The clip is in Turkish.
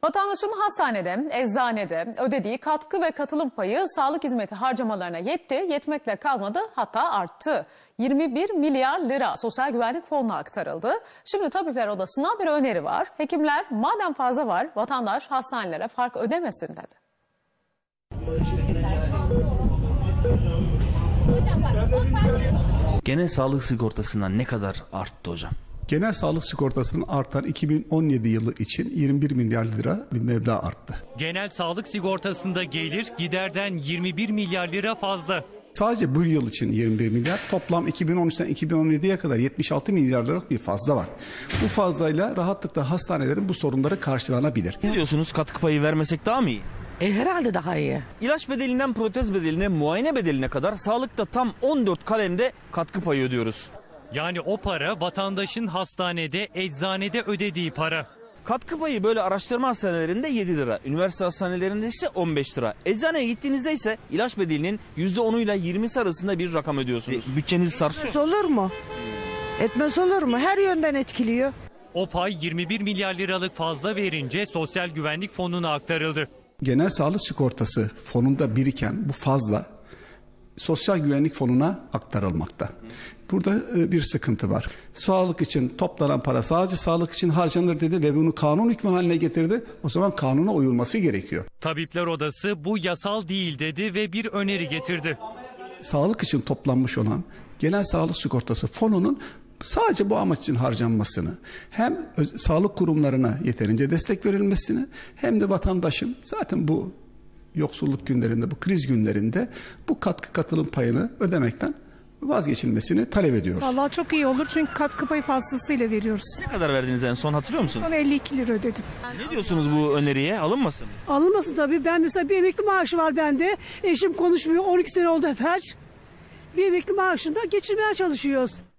Vatandaşın hastanede, eczanede ödediği katkı ve katılım payı sağlık hizmeti harcamalarına yetti, yetmekle kalmadı, hatta arttı. 21 milyar lira Sosyal Güvenlik Fonu'na aktarıldı. Şimdi Tabipler Odası'na bir öneri var. Hekimler madem fazla var, vatandaş hastanelere fark ödemesin dedi. Genel sağlık sigortasından ne kadar arttı hocam? Genel sağlık sigortasının artan 2017 yılı için 21 milyar lira bir meblağ arttı. Genel sağlık sigortasında gelir giderden 21 milyar lira fazla. Sadece bu yıl için 21 milyar, toplam 2013'ten 2017'ye kadar 76 milyar liralık bir fazla var. Bu fazlayla rahatlıkla hastanelerin bu sorunları karşılanabilir. Ne diyorsunuz, katkı payı vermesek daha mı iyi? Herhalde daha iyi. İlaç bedelinden protez bedeline, muayene bedeline kadar sağlıkta tam 14 kalemde katkı payı ödüyoruz. Yani o para vatandaşın hastanede, eczanede ödediği para. Katkı payı böyle araştırma hastanelerinde 7 lira, üniversite hastanelerinde ise 15 lira. Eczaneye gittiğinizde ise ilaç bedelinin %10'uyla 20'si arasında bir rakam ödüyorsunuz. Bütçenizi sarsıyor. Olur mu? Etmez olur mu? Her yönden etkiliyor. O pay 21 milyar liralık fazla verince Sosyal Güvenlik Fonu'na aktarıldı. Genel sağlık sigortası fonunda biriken bu fazla Sosyal Güvenlik Fonu'na aktarılmakta. Burada bir sıkıntı var. Sağlık için toplanan para sadece sağlık için harcanır dedi ve bunu kanun hükmü haline getirdi. O zaman kanuna uyulması gerekiyor. Tabipler Odası bu yasal değil dedi ve bir öneri getirdi. Sağlık için toplanmış olan genel sağlık sigortası fonunun sadece bu amaç için harcanmasını, hem sağlık kurumlarına yeterince destek verilmesini, hem de vatandaşın zaten bu yoksulluk günlerinde, bu kriz günlerinde bu katkı katılım payını ödemekten vazgeçilmesini talep ediyoruz. Vallahi çok iyi olur çünkü katkı payı fazlasıyla veriyoruz. Ne kadar verdiniz en son, hatırlıyor musunuz? Son 52 lira ödedim. Ne diyorsunuz bu öneriye, alınmasın mı? Alınmasın tabii. Ben mesela bir emekli maaşı var bende. Eşim konuşmuyor. 12 sene oldu felç. Bir emekli maaşında geçirmeye çalışıyoruz.